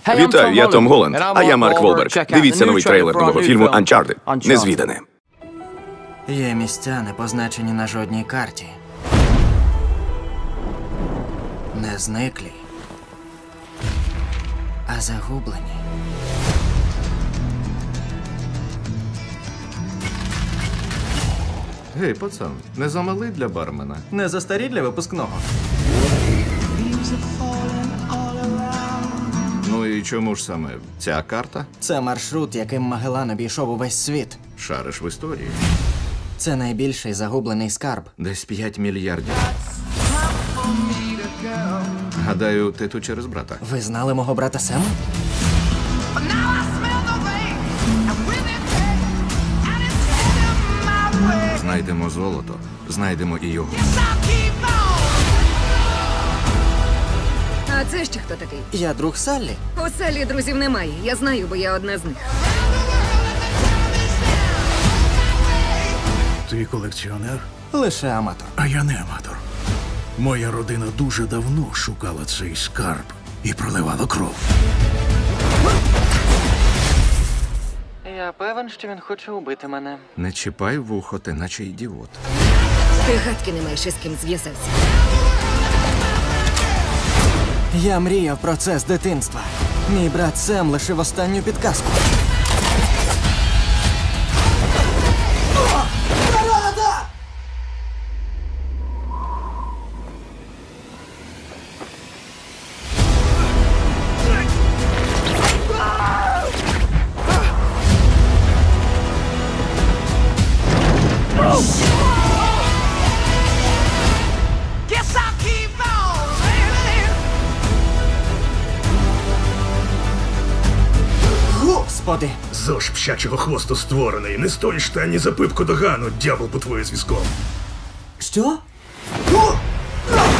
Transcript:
Вітаю, я Том Голланд, а я Марк Волберг. Дивіться новий трейлер нового фільму «Uncharted». Незвідане. Є місця, не позначені на жодній карті. Не зниклі, а загублені. Гей, пацан, не замалий для бармена? Не застарі для випускного. Ну і чому ж саме ця карта? Це маршрут, яким Магеллан обійшов увесь світ. Шариш в історії. Це найбільший загублений скарб. Десь 5 мільярдів. Гадаю, ти тут через брата. Ви знали мого брата Сема? Знайдемо золото, знайдемо і його. А це ще хто такий? Я друг Саллі. У Саллі друзів немає. Я знаю, бо я одна з них. Ти колекціонер? Лише аматор. А я не аматор. Моя родина дуже давно шукала цей скарб і проливала кров. Я певен, що він хоче убити мене. Не чіпай вухо, ти наче ідіот. Ти гадки не маєш із ким зв'язався. Я мріяв про це з дитинства. Мій брат Сем лишив останню підказку. Господи! Зож пщачого хвосту створений. Не стоїш ти ані за пипку догану, дьявол по твоє зв'язком. Що?